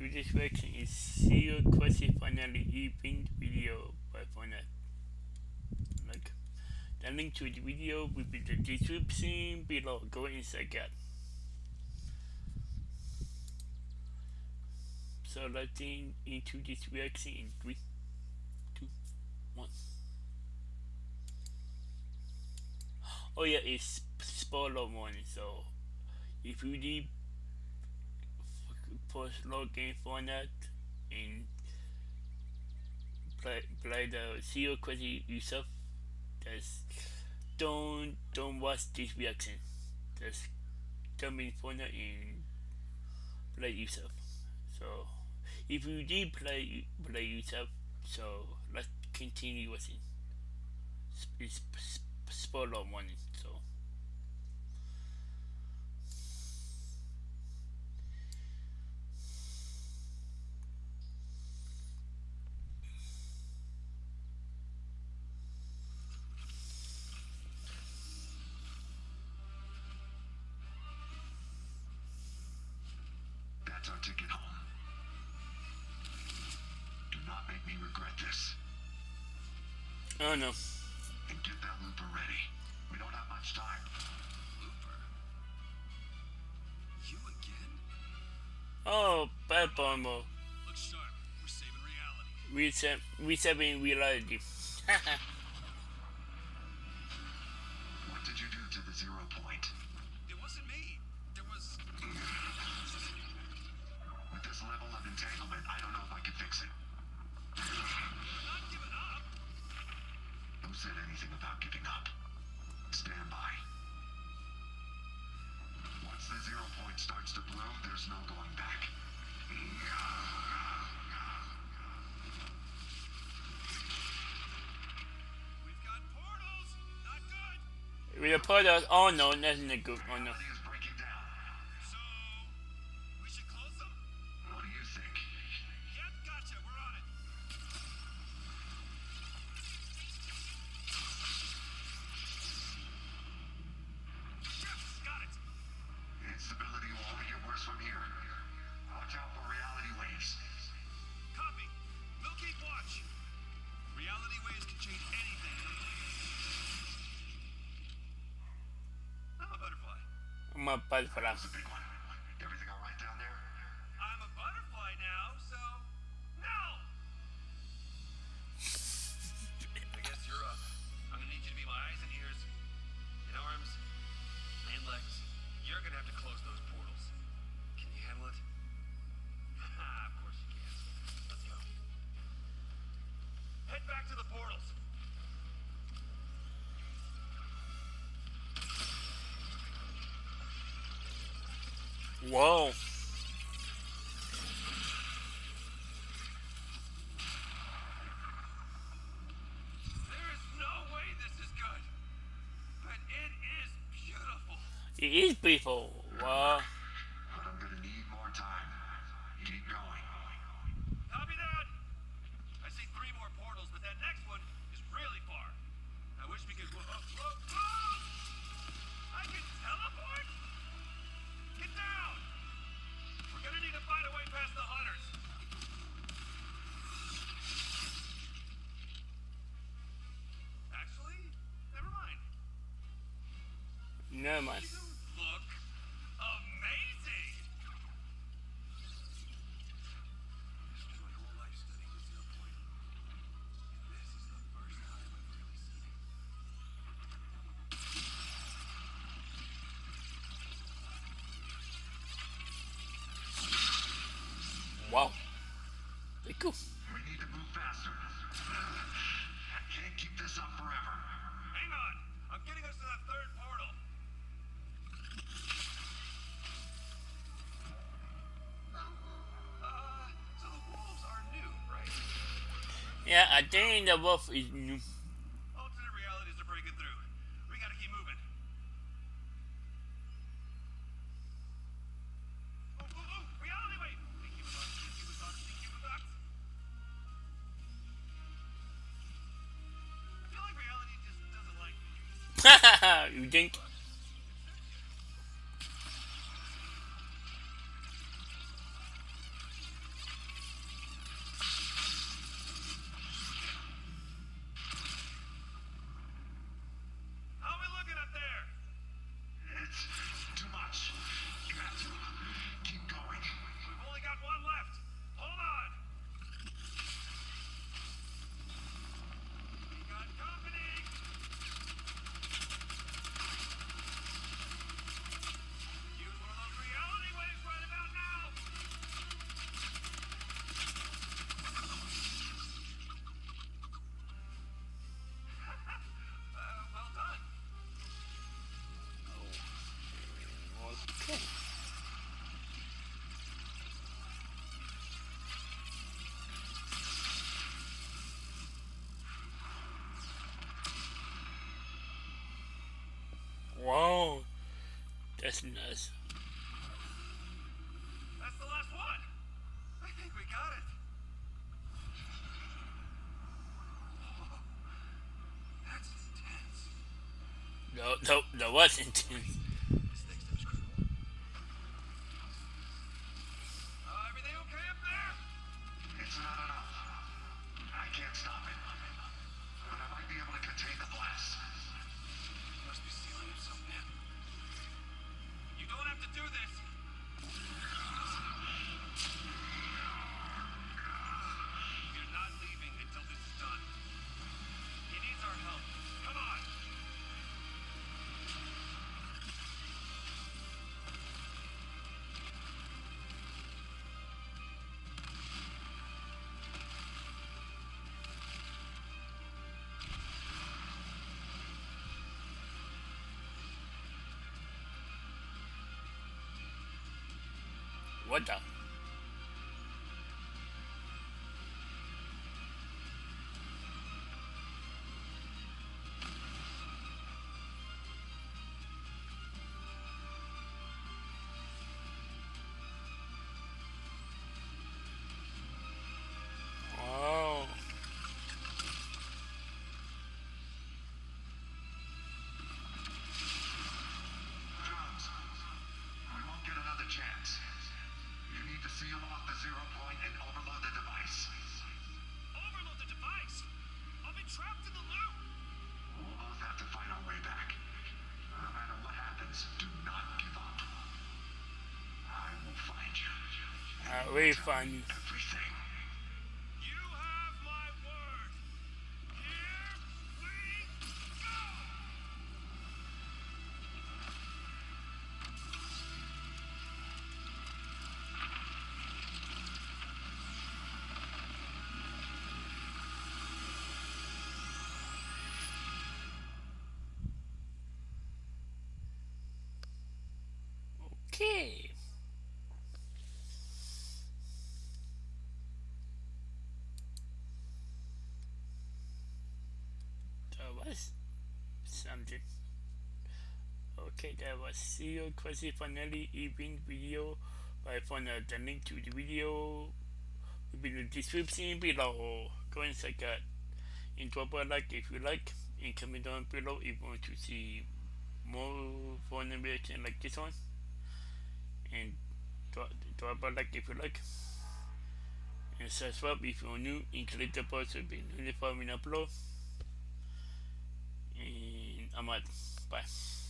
Today's reaction is Serial Quest finally event video by Fortnite. Like the link to the video will be in the description below. Go inside that. So let's get into this reaction in 3, 2, 1. Oh yeah, it's spoiler warning. So if you need post login Fortnite and play the Serial Quest yourself, that's don't watch this reaction. Just jump in Fortnite and play yourself. So if you did play yourself, so let's continue watching. It's spoiler warning. So that's our ticket home. Do not make me regret this. oh no. And get that looper ready. We don't have much time. Looper? You again? Oh, bad bomber. Look sharp. We're saving reality. Resetting reality. What did you do to the 0 point? It wasn't me. There was... With this level of entanglement, I don't know if I can fix it. I'm not giving up. Who said anything about giving up? Stand by. Once the 0 point starts to bloom, there's no going back. We've got portals. Not good. We put us. Oh no, that's not good. Oh no. Reality is breaking down. So, we should close them? What do you think? Yep, gotcha. We're on it. Yes, got it. Instability will only get worse from here. Watch out for reality waves. Copy. We'll keep watch. Reality waves can change anything. I'm a butterfly. I'm a butterfly. That was a big one. Everything all right down there? I'm a butterfly now, so no. I guess you're up. I'm gonna need you to be my eyes and ears, and arms, and legs. You're gonna have to close those portals. Can you handle it? Of course you can. Let's go. Head back to the portals. Whoa. There is no way this is good, but it is beautiful. It is beautiful. Wow. But I'm gonna need more time. Keep going. Copy that. I see 3 more portals, but that next one is really far. I wish we could. Whoa! I can teleport. Get down. We're gonna need to find a way past the hunters. Actually, never mind. Never mind. You look amazing. This is my whole life studying the 0 point. And this is the first time I've really seen it. Wow. Very cool. We need to move faster. Can't keep this up forever. Hang on. I'm getting us to that 3rd portal. So the wolves are new, right? Yeah, I think the wolf is new. Alternate realities are breaking through. We gotta keep moving. Reality wave! Think you was on. I feel like reality just doesn't like me. You think? listeners. That's the last one. I think we got it. Oh, that's intense. No, that was intense. This next step is critical. Everything okay up there? It's not enough. I can't stop it. But I might be able to contain the blast. He must be sealing himself in. You don't have to do this. You're not leaving until this is done. He needs our help. Come on. What the? Oh. Jones, we won't get another chance. You need to seal off the 0 point and overload the device. Overload the device. I'll be trapped in the loop. We'll both have to find our way back. No matter what happens, do not give up. I will find you. I will find you. Everything. You have my word. Here we go. Okay. That was something. Okay, that was Serial Quasi Finale event video. I found the link to the video will be in the description below. Go and check out. And drop a like if you like, and comment down below if you want to see more fun reaction like this one. And drop a like if you like. And subscribe if you're new, and click the bell to be notified when I upload. And I'm out. Bye.